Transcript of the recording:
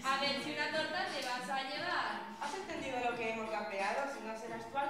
A ver si una torta te vas a llevar. ¿Has entendido lo que hemos capeado? Si no serás tú